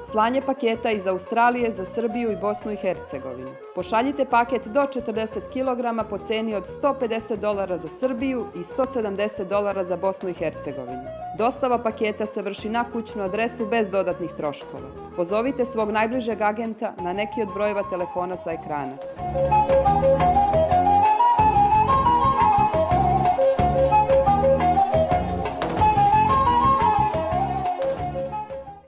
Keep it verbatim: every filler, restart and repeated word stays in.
Slanje paketa iz Australije za Srbiju i Bosnu i Hercegovinu. Pošaljite paket do četrdeset kilograma po ceni od sto pedeset dolara za Srbiju i sto sedamdeset dolara za Bosnu i Hercegovinu. Dostava paketa se vrši na kućnu adresu bez dodatnih troškova. Pozovite svog najbližeg agenta na neki od brojeva telefona sa ekrana.